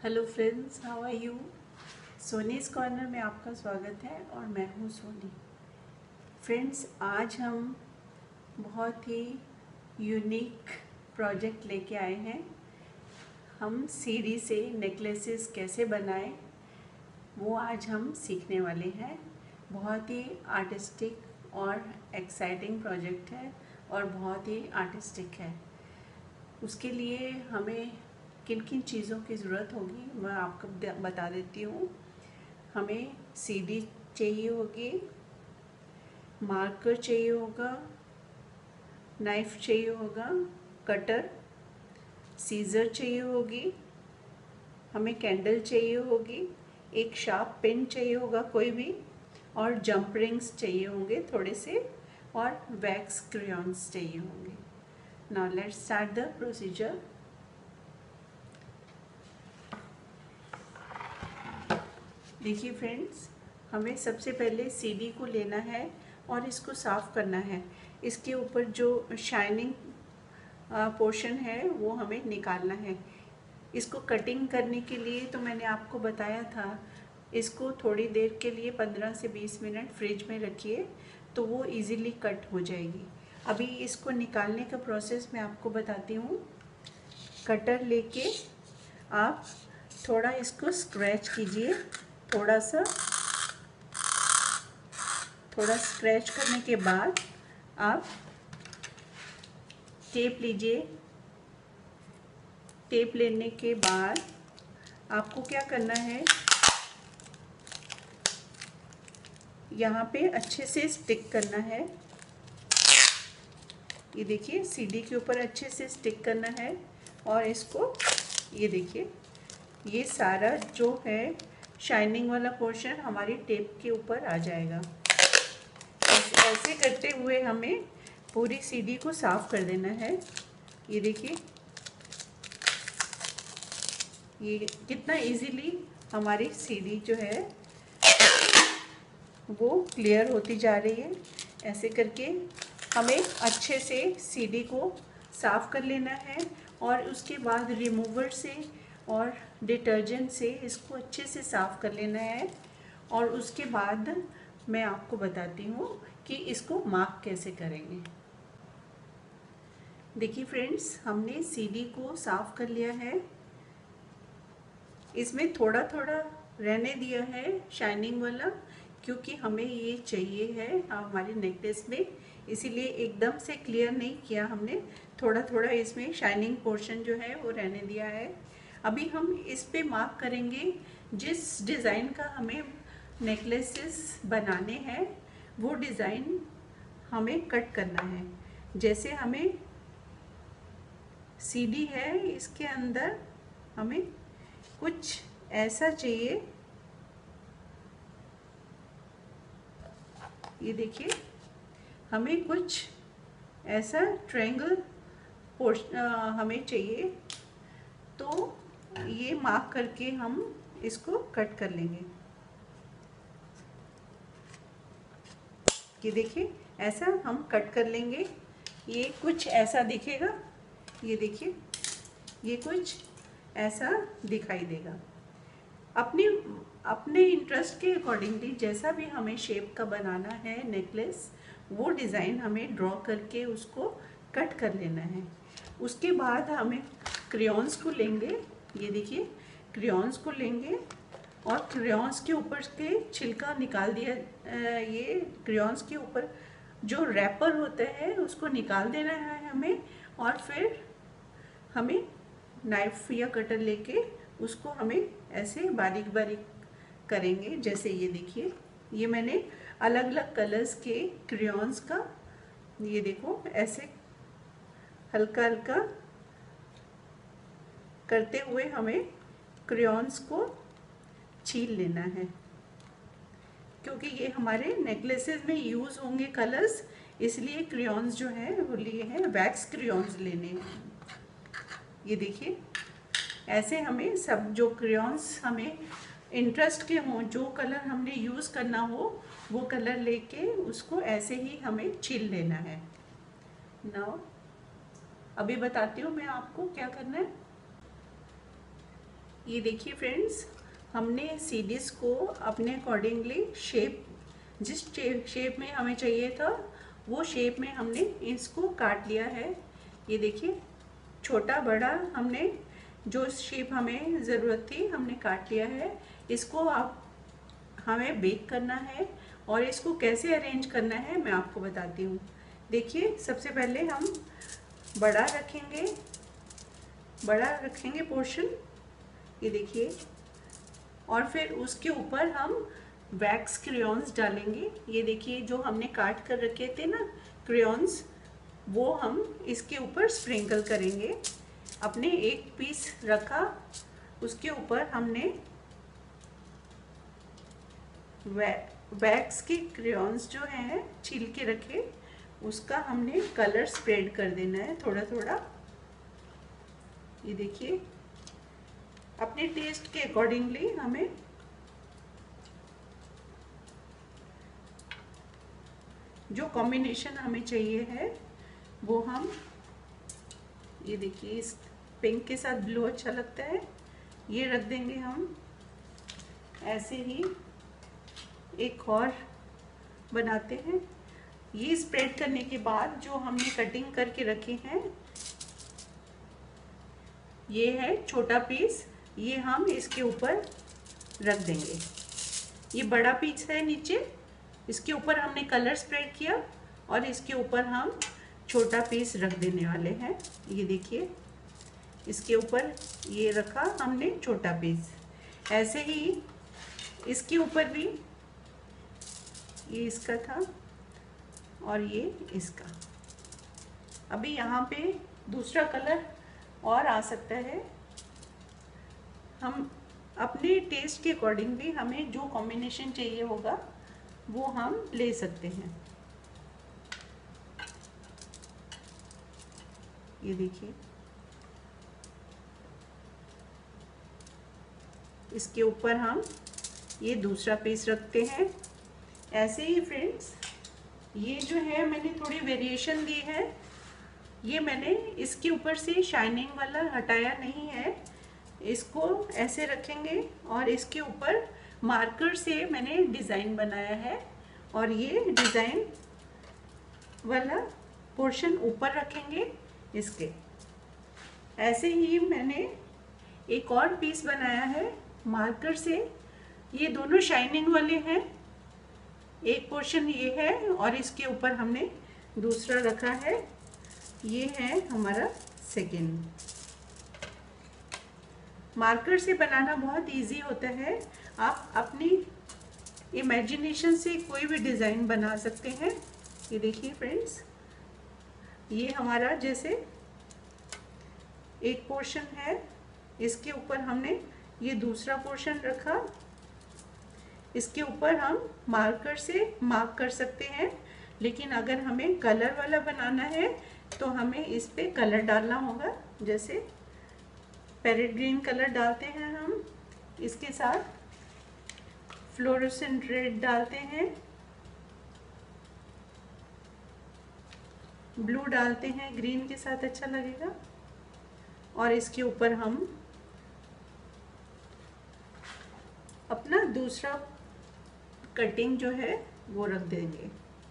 Hello friends, how are you. Soni's corner में आपका स्वागत है और मैं हूँ सोनी। फ्रेंड्स, आज हम बहुत ही यूनिक प्रोजेक्ट लेके आए हैं। हम सीढ़ी से नेकलेसेस कैसे बनाएं वो आज हम सीखने वाले हैं। बहुत ही आर्टिस्टिक और एक्साइटिंग प्रोजेक्ट है और बहुत ही आर्टिस्टिक है। उसके लिए हमें किन किन चीज़ों की ज़रूरत होगी मैं आपको बता देती हूँ। हमें सीढ़ी चाहिए होगी, मार्कर चाहिए होगा, नाइफ चाहिए होगा, कटर, सीजर चाहिए होगी, हमें कैंडल चाहिए होगी, एक शार्प पेन चाहिए होगा कोई भी, और जंप रिंग्स चाहिए होंगे थोड़े से, और वैक्स क्रेयॉन्स चाहिए होंगे। Now let's start the procedure. देखिए फ्रेंड्स, हमें सबसे पहले सीढ़ी को लेना है और इसको साफ़ करना है। इसके ऊपर जो शाइनिंग पोर्शन है वो हमें निकालना है। इसको कटिंग करने के लिए तो मैंने आपको बताया था, इसको थोड़ी देर के लिए 15 से 20 मिनट फ्रिज में रखिए तो वो इजीली कट हो जाएगी। अभी इसको निकालने का प्रोसेस मैं आपको बताती हूँ। कटर लेके आप थोड़ा इसको स्क्रैच कीजिए, थोड़ा स्क्रैच करने के बाद आप टेप लीजिए। टेप लेने के बाद आपको क्या करना है, यहाँ पे अच्छे से स्टिक करना है। ये देखिए, सीढ़ी के ऊपर अच्छे से स्टिक करना है और इसको ये देखिए, ये सारा जो है शाइनिंग वाला पोर्शन हमारी टेप के ऊपर आ जाएगा। ऐसे करते हुए हमें पूरी सीढ़ी को साफ कर देना है। ये देखिए, ये कितना इजीली हमारी सीढ़ी जो है वो क्लियर होती जा रही है। ऐसे करके हमें अच्छे से सीढ़ी को साफ कर लेना है और उसके बाद रिमूवर से और डिटर्जेंट से इसको अच्छे से साफ कर लेना है। और उसके बाद मैं आपको बताती हूँ कि इसको मार्क कैसे करेंगे। देखिए फ्रेंड्स, हमने सीढ़ी को साफ कर लिया है। इसमें थोड़ा थोड़ा रहने दिया है शाइनिंग वाला, क्योंकि हमें ये चाहिए है हमारे नेकलेस में, इसीलिए एकदम से क्लियर नहीं किया हमने। थोड़ा थोड़ा इसमें शाइनिंग पोर्शन जो है वो रहने दिया है। अभी हम इस पे मार्क करेंगे। जिस डिज़ाइन का हमें नेकलेसेस बनाने हैं वो डिज़ाइन हमें कट करना है। जैसे हमें सीढ़ी है, इसके अंदर हमें कुछ ऐसा चाहिए। ये देखिए, हमें कुछ ऐसा ट्रायंगल पोर्शन हमें चाहिए, तो ये मार्क करके हम इसको कट कर लेंगे। ये देखिए, ऐसा हम कट कर लेंगे। ये कुछ ऐसा दिखेगा। ये देखिए, ये कुछ ऐसा दिखाई देगा। अपने इंटरेस्ट के अकॉर्डिंगली जैसा भी हमें शेप का बनाना है नेकलेस, वो डिज़ाइन हमें ड्रॉ करके उसको कट कर लेना है। उसके बाद हमें क्रेयॉन्स को लेंगे। ये देखिए, क्रेयॉन्स को लेंगे और क्रेयॉन्स के ऊपर के छिलका निकाल दिया। ये क्रेयॉन्स के ऊपर जो रैपर होता है उसको निकाल देना है हमें। और फिर हमें नाइफ या कटर लेके उसको हमें ऐसे बारीक बारीक करेंगे। जैसे ये देखिए, ये मैंने अलग अलग कलर्स के क्रेयॉन्स का, ये देखो, ऐसे हल्का हल्का करते हुए हमें क्रेयॉन्स को छील लेना है, क्योंकि ये हमारे नेकलेसेस में यूज़ होंगे कलर्स, इसलिए क्रेयॉन्स जो है वो लिए हैं, वैक्स क्रेयॉन्स लेने हैं। ये देखिए, ऐसे हमें सब जो क्रेयॉन्स हमें इंटरेस्ट के हों, जो कलर हमने यूज़ करना हो वो कलर लेके उसको ऐसे ही हमें छील लेना है। नाउ अभी बताती हूँ मैं आपको क्या करना है। ये देखिए फ्रेंड्स, हमने सीरीज को अपने अकॉर्डिंगली शेप, जिस शेप में हमें चाहिए था वो शेप में हमने इसको काट लिया है। ये देखिए, छोटा बड़ा हमने जो शेप हमें ज़रूरत थी हमने काट लिया है। इसको आप हमें बेक करना है और इसको कैसे अरेंज करना है मैं आपको बताती हूँ। देखिए, सबसे पहले हम बड़ा रखेंगे पोर्शन, ये देखिए, और फिर उसके ऊपर हम वैक्स क्रेयॉन्स डालेंगे। ये देखिए, जो हमने काट कर रखे थे ना क्रेयॉन्स, वो हम इसके ऊपर स्प्रिंकल करेंगे। अपने एक पीस रखा, उसके ऊपर हमने वैक्स के क्रेयॉन्स जो हैं छील के रखे, उसका हमने कलर स्प्रेड कर देना है थोड़ा थोड़ा। ये देखिए, अपने टेस्ट के अकॉर्डिंगली हमें जो कॉम्बिनेशन हमें चाहिए है वो हम, ये देखिए, इस पिंक के साथ ब्लू अच्छा लगता है, ये रख देंगे हम। ऐसे ही एक और बनाते हैं। ये स्प्रेड करने के बाद जो हमने कटिंग करके रखे हैं, ये है छोटा पीस, ये हम इसके ऊपर रख देंगे। ये बड़ा पीस है नीचे, इसके ऊपर हमने कलर स्प्रेड किया और इसके ऊपर हम छोटा पीस रख देने वाले हैं। ये देखिए, इसके ऊपर ये रखा हमने छोटा पीस। ऐसे ही इसके ऊपर भी, ये इसका था और ये इसका। अभी यहाँ पे दूसरा कलर और आ सकता है। हम अपने टेस्ट के अकॉर्डिंगली हमें जो कॉम्बिनेशन चाहिए होगा वो हम ले सकते हैं। ये देखिए, इसके ऊपर हम ये दूसरा पीस रखते हैं। ऐसे ही फ्रेंड्स, ये जो है मैंने थोड़ी वेरिएशन दी है। ये मैंने इसके ऊपर से शाइनिंग वाला हटाया नहीं है, इसको ऐसे रखेंगे और इसके ऊपर मार्कर से मैंने डिज़ाइन बनाया है और ये डिज़ाइन वाला पोर्शन ऊपर रखेंगे इसके। ऐसे ही मैंने एक और पीस बनाया है मार्कर से, ये दोनों शाइनिंग वाले हैं। एक पोर्शन ये है और इसके ऊपर हमने दूसरा रखा है, ये है हमारा सेकेंड। मार्कर से बनाना बहुत इजी होता है, आप अपनी इमेजिनेशन से कोई भी डिज़ाइन बना सकते हैं। ये देखिए फ्रेंड्स, ये हमारा जैसे एक पोर्शन है, इसके ऊपर हमने ये दूसरा पोर्शन रखा, इसके ऊपर हम मार्कर से मार्क कर सकते हैं। लेकिन अगर हमें कलर वाला बनाना है तो हमें इस पे कलर डालना होगा। जैसे पैरेट ग्रीन कलर डालते हैं हम, इसके साथ फ्लोरोसेंट रेड डालते हैं, ब्लू डालते हैं, ग्रीन के साथ अच्छा लगेगा। और इसके ऊपर हम अपना दूसरा कटिंग जो है वो रख देंगे।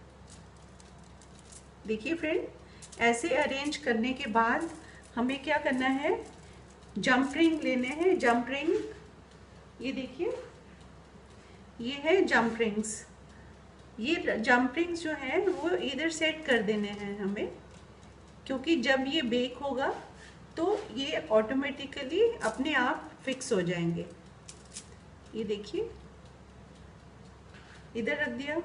देखिए फ्रेंड, ऐसे अरेंज करने के बाद हमें क्या करना है, जंप रिंग लेने हैं। जंप रिंग, ये देखिए, ये है जंप रिंग्स। ये जंप रिंग्स जो है वो इधर सेट कर देने हैं हमें, क्योंकि जब ये बेक होगा तो ये ऑटोमेटिकली अपने आप फिक्स हो जाएंगे। ये देखिए, इधर रख दिया,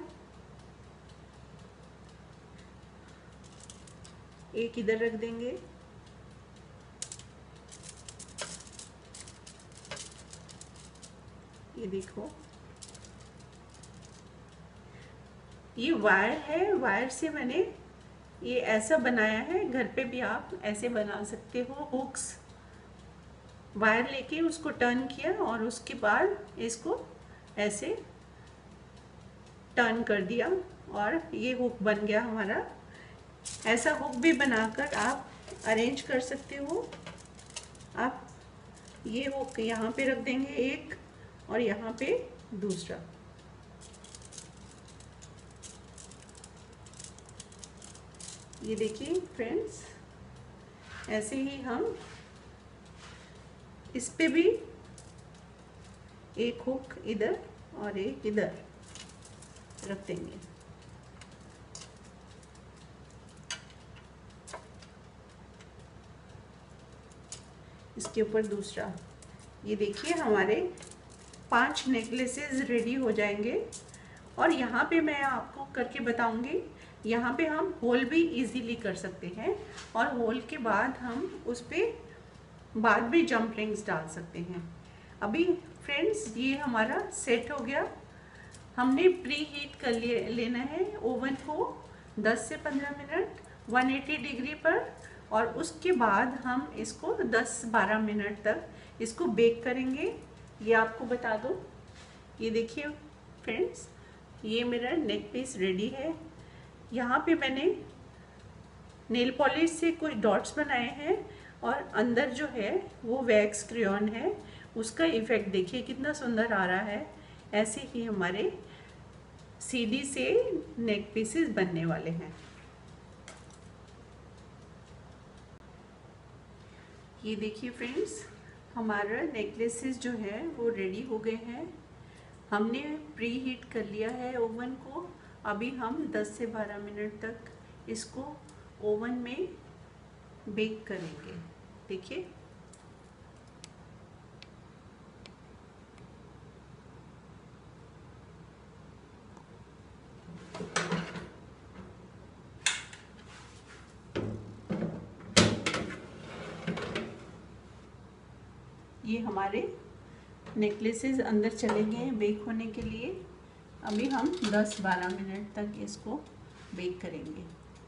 एक इधर रख देंगे, ये देखो, ये वायर है, वायर से मैंने ये ऐसा बनाया है। घर पे भी आप ऐसे बना सकते हो। हुक्स, वायर लेके उसको टर्न किया और उसके बाद इसको ऐसे टर्न कर दिया और ये हुक बन गया हमारा। ऐसा हुक भी बनाकर आप अरेंज कर सकते हो। आप ये हुक यहाँ पे रख देंगे एक, और यहाँ पे दूसरा। ये देखिए फ्रेंड्स, ऐसे ही हम इस पे भी एक हुक इधर और एक इधर रख देंगे। इसके ऊपर दूसरा। ये देखिए हमारे 5 नेकलेसेस रेडी हो जाएंगे। और यहाँ पे मैं आपको करके बताऊंगी, यहाँ पे हम होल भी इजीली कर सकते हैं, और होल के बाद हम उस पे बाद में जंप रिंग्स डाल सकते हैं। अभी फ्रेंड्स ये हमारा सेट हो गया। हमने प्री हीट कर लेना है ओवन को 10 से 15 मिनट 180 डिग्री पर, और उसके बाद हम इसको 10-12 मिनट तक इसको बेक करेंगे। ये आपको बता दो। ये देखिए फ्रेंड्स, ये मेरा नेक पीस रेडी है। यहाँ पे मैंने नेल पॉलिश से कुछ डॉट्स बनाए हैं, और अंदर जो है वो वैक्स क्रेयॉन है, उसका इफेक्ट देखिए कितना सुंदर आ रहा है। ऐसे ही हमारे सीडी से नेक पीसेस बनने वाले हैं। ये देखिए फ्रेंड्स, हमारा नेकलेसेस जो है वो रेडी हो गए हैं। हमने प्री हीट कर लिया है ओवन को। अभी हम 10 से 12 मिनट तक इसको ओवन में बेक करेंगे। देखिए ये हमारे नेकलेसेस अंदर चले गए बेक होने के लिए। अभी हम 10-12 मिनट तक इसको बेक करेंगे।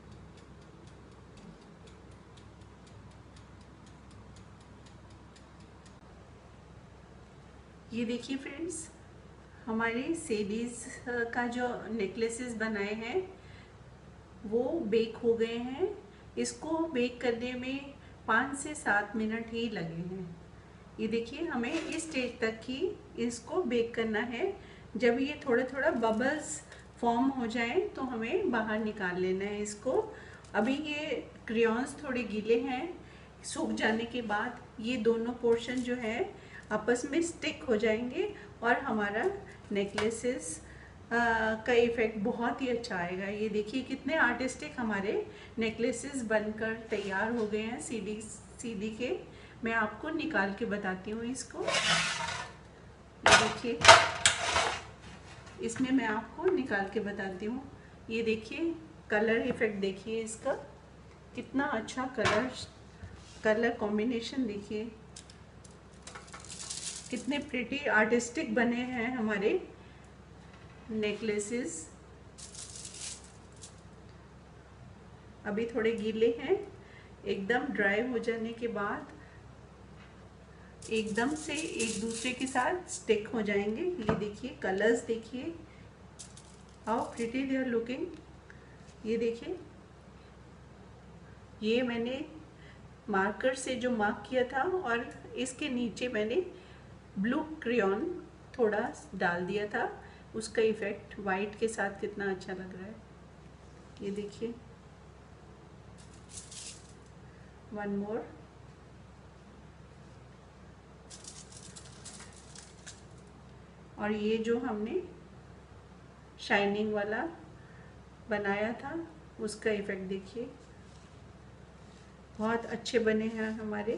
ये देखिए फ्रेंड्स, हमारे सीरीज का जो नेकलेसेस बनाए हैं वो बेक हो गए हैं। इसको बेक करने में 5 से 7 मिनट ही लगे हैं। ये देखिए, हमें इस स्टेज तक ही इसको बेक करना है। जब ये थोड़ा थोड़ा बबल्स फॉर्म हो जाए तो हमें बाहर निकाल लेना है इसको। अभी ये क्रेयॉन्स थोड़े गीले हैं, सूख जाने के बाद ये दोनों पोर्शन जो है आपस में स्टिक हो जाएंगे, और हमारा नेकलेसेस का इफेक्ट बहुत ही अच्छा आएगा। ये देखिए कितने आर्टिस्टिक हमारे नेकलेसेस बनकर तैयार हो गए हैं सीडी के। मैं आपको निकाल के बताती हूँ इसको। ये देखिए, इसमें मैं आपको निकाल के बताती हूँ। ये देखिए कलर इफेक्ट, देखिए इसका कितना अच्छा कलर कॉम्बिनेशन, देखिए कितने प्रिटी आर्टिस्टिक बने हैं हमारे नेकलेसेस। अभी थोड़े गीले हैं, एकदम ड्राई हो जाने के बाद एकदम से एक दूसरे के साथ स्टिक हो जाएंगे। ये देखिए कलर्स, देखिए how pretty they are looking. ये देखिए, ये मैंने मार्कर से जो मार्क किया था, और इसके नीचे मैंने ब्लू क्रेयॉन थोड़ा डाल दिया था। उसका इफेक्ट वाइट के साथ कितना अच्छा लग रहा है। ये देखिए, वन मोर। और ये जो हमने शाइनिंग वाला बनाया था उसका इफेक्ट देखिए, बहुत अच्छे बने हैं हमारे।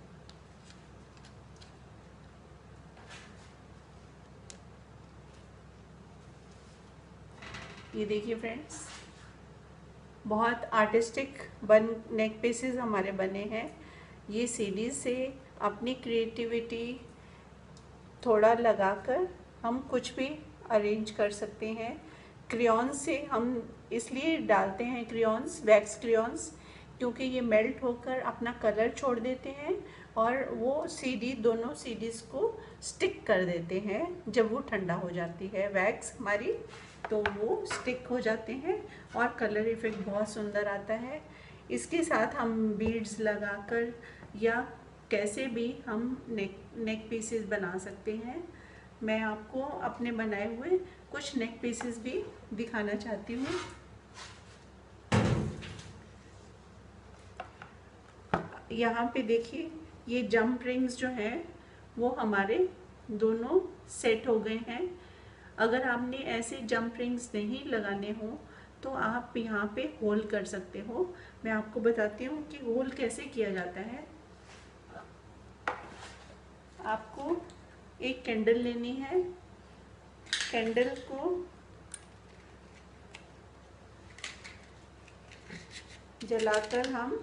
ये देखिए फ्रेंड्स, बहुत आर्टिस्टिक नेक पीसेस हमारे बने हैं। ये सीरीज से अपनी क्रिएटिविटी थोड़ा लगाकर हम कुछ भी अरेंज कर सकते हैं। क्रेयॉन्स से हम इसलिए डालते हैं क्रेयॉन्स, वैक्स क्रेयॉन्स, क्योंकि ये मेल्ट होकर अपना कलर छोड़ देते हैं, और वो दोनों सीडीज को स्टिक कर देते हैं। जब वो ठंडा हो जाती है वैक्स हमारी, तो वो स्टिक हो जाते हैं और कलर इफेक्ट बहुत सुंदर आता है। इसके साथ हम बीड्स लगाकर या कैसे भी हम नेक पीसेस बना सकते हैं। मैं आपको अपने बनाए हुए कुछ नेक पीसेस भी दिखाना चाहती हूँ। यहाँ पे देखिए, ये जंप रिंग्स जो हैं वो हमारे दोनों सेट हो गए हैं। अगर आपने ऐसे जंप रिंग्स नहीं लगाने हो तो आप यहाँ पे होल कर सकते हो। मैं आपको बताती हूँ कि होल कैसे किया जाता है। आपको एक कैंडल लेनी है। कैंडल को जलाकर हम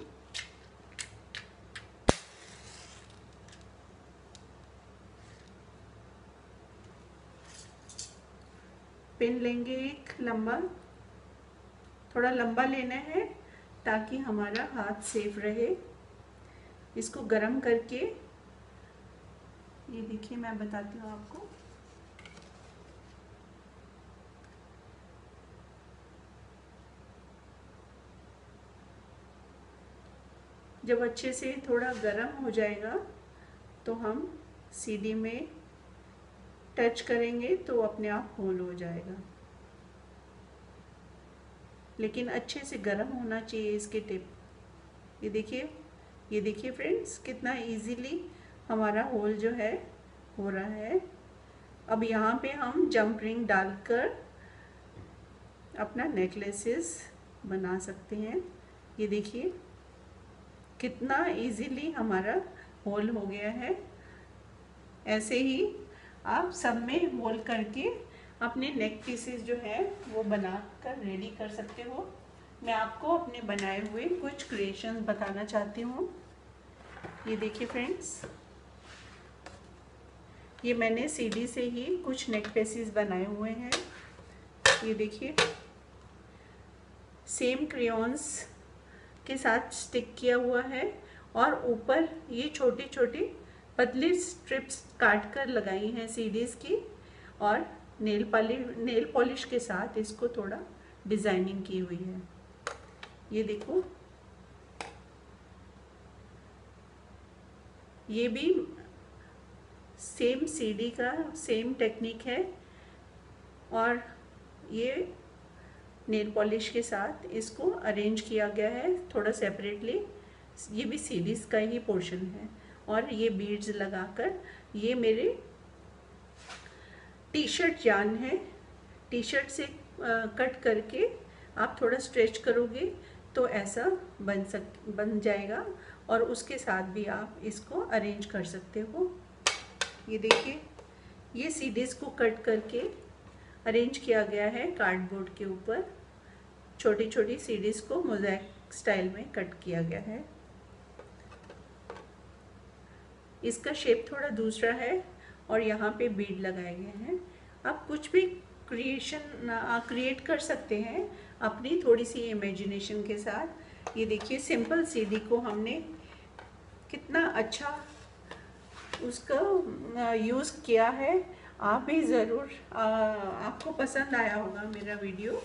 पिन लेंगे, एक लंबा, थोड़ा लंबा लेना है ताकि हमारा हाथ सेफ रहे। इसको गरम करके, ये देखिए मैं बताती हूँ आपको। जब अच्छे से थोड़ा गरम हो जाएगा तो हम सीढ़ी में टच करेंगे तो अपने आप होल हो जाएगा। लेकिन अच्छे से गर्म होना चाहिए इसके टिप। ये देखिए फ्रेंड्स, कितना इजीली हमारा होल जो है हो रहा है। अब यहाँ पे हम जंप रिंग डालकर अपना नेकलेसेस बना सकते हैं। ये देखिए कितना इजीली हमारा होल हो गया है। ऐसे ही आप सब में होल करके अपने नेक पीसेस जो है वो बना कर रेडी कर सकते हो। मैं आपको अपने बनाए हुए कुछ क्रिएशंस बताना चाहती हूँ। ये देखिए फ्रेंड्स, ये मैंने सीढ़ी से ही कुछ नेक पीसेस बनाए हुए हैं। ये देखिए, सेम क्रेयॉन्स के साथ स्टिक किया हुआ है और ऊपर ये छोटी छोटी पतली स्ट्रिप्स काट कर लगाई हैं सीढ़ीज की, और नेल पॉलिश के साथ इसको थोड़ा डिजाइनिंग की हुई है। ये देखो, ये भी सेम सीढ़ी का सेम टेक्निक है और ये नेल पॉलिश के साथ इसको अरेंज किया गया है थोड़ा सेपरेटली। ये भी सीढ़ीज का ही पोर्शन है और ये बीड्स लगाकर, ये मेरे टी शर्ट जान है। टी शर्ट से कट करके आप थोड़ा स्ट्रेच करोगे तो ऐसा बन जाएगा और उसके साथ भी आप इसको अरेंज कर सकते हो। ये देखिए, ये सीढ़ीज को कट करके अरेंज किया गया है कार्डबोर्ड के ऊपर। छोटी छोटी सीढ़ीज को मोज़ेक स्टाइल में कट किया गया है। इसका शेप थोड़ा दूसरा है और यहाँ पे बीड लगाए गए हैं। आप कुछ भी क्रिएट कर सकते हैं अपनी थोड़ी सी इमेजिनेशन के साथ। ये देखिए, सिंपल सीढ़ी को हमने कितना अच्छा उसका यूज़ किया है। आप भी ज़रूर, आपको पसंद आया होगा मेरा वीडियो।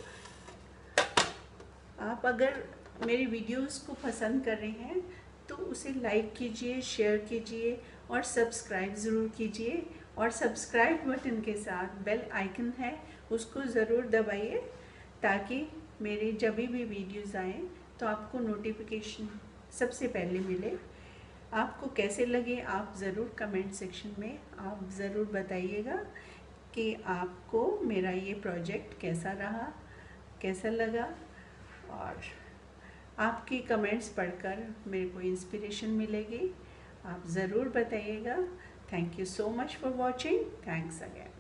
आप अगर मेरी वीडियोस को पसंद कर रहे हैं तो उसे लाइक कीजिए, शेयर कीजिए और सब्सक्राइब ज़रूर कीजिए। और सब्सक्राइब बटन के साथ बेल आइकन है, उसको ज़रूर दबाइए ताकि मेरे जब भी वीडियोस आएँ तो आपको नोटिफिकेशन सबसे पहले मिले। आपको कैसे लगे आप ज़रूर कमेंट सेक्शन में आप ज़रूर बताइएगा कि आपको मेरा ये प्रोजेक्ट कैसा रहा, कैसा लगा। और आपकी कमेंट्स पढ़कर मेरे को इंस्पिरेशन मिलेगी। आप ज़रूर बताइएगा। Thank you so much for watching. Thanks again.